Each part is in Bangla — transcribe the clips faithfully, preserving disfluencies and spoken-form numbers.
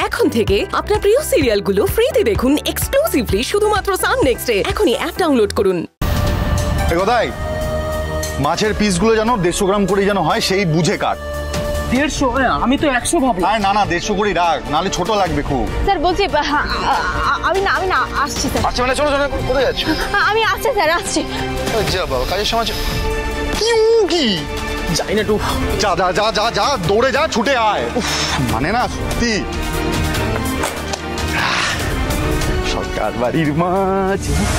এখন থেকে আপনার প্রিয় সিরিয়ালগুলো ফ্রিতে দেখুন এক্সক্লুসিভলি শুধুমাত্র সান নেক্সটে। এখনই অ্যাপ ডাউনলোড করুন। কোথায় মাছের পিসগুলো যেন দেড়শো গ্রাম করে যেন হয়, সেই বুঝে কাট। দেড়শো? আমি তো একশো ভাবলাম। না না দেড়শো করে রাখ, নাহলে ছোট লাগবে খুব। স্যার বলছি আমি না আমি না আসছি স্যার। আচ্ছা মানে চলো চলো, কোথায় যাচ্ছ? আমি আসছি স্যার, আসছি। যা বাবা, কাজের সময় কি কি যাই না একটু, যা যা যা যা যা দৌড়ে যা, ছুটে আয়। মানে না সত্যি সরকার বাড়ির মাছ।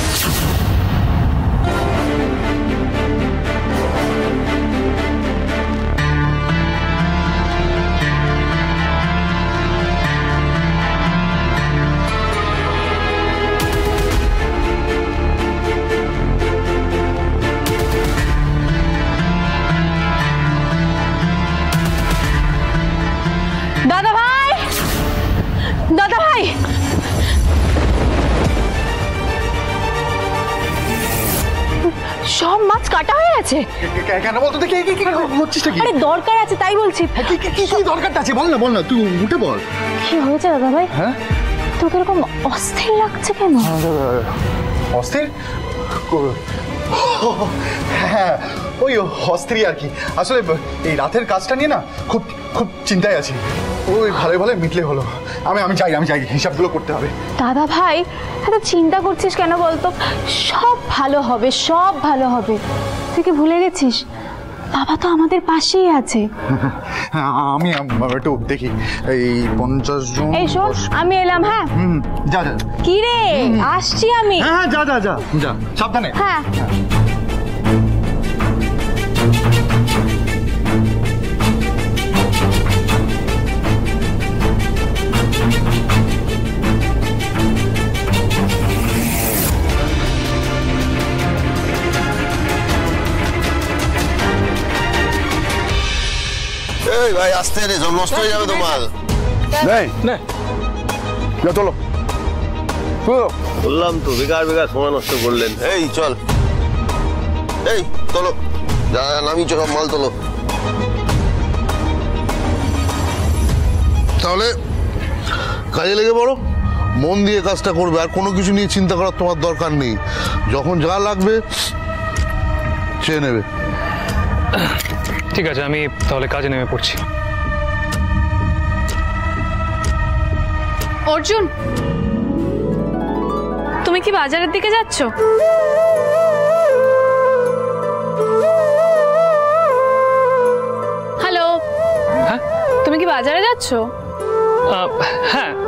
দাদা ভাই, দাদা ভাই, সব মাছ কাটা হয়ে গেছে। কেন বলতো? দেখি কি হচ্ছিস কি? আরে দরকার আছে তাই বলছি। কি কি কি দরকারটা আছে বল না, বল না, তুই উঠে বল। কি হয়েছে দাদা ভাই? হ্যাঁ তোকে এরকম অস্থির লাগছে কেন? অস্থির? হ্যাঁ ওই অস্থিরই আর কি। আসলে এই রাতের কাজটা নিয়ে না খুব খুব চিন্তায় আছি। ওই ভালো ভালো মিটলে হলো। আমি আমি চাই আমি চাই হিসাবগুলো করতে হবে। দাদা ভাই এত চিন্তা করছিস কেন বলতো? সব ভালো হবে, সব ভালো হবে। তুই কি ভুলে গেছিস বাবা তো আমাদের পাশেই আছে। আমি একটু দেখি এই পঞ্চাশ জন। এই শোন আমি এলাম। হ্যাঁ হুম যা যা। কি রে আসছি আমি। হ্যাঁ যা যা যা যা সাবধানে। হ্যাঁ এই ভাই আস্তে রে, সব নষ্ট হয়ে যাবে তো মাল। নেই নে যা চলো। বললাম তো বেকার বেকার সময় নষ্ট করলেন। এই চল, এই চলো, যা নামি চলো, মাল তোলো। তাহলে কাজে লেগে পড়ো, মন দিয়ে কাজটা করবে, আর কোনো কিছু নিয়ে চিন্তা করার তোমার দরকার নেই। যখন যা লাগবে চেয়ে নেবে। ঠিক আছে, আমি তাহলে কাজে নেমে পড়ছি। অর্জুন, তুমি কি বাজারের দিকে যাচ্ছ? হ্যালো, হ্যাঁ তুমি কি বাজারে যাচ্ছ? হ্যাঁ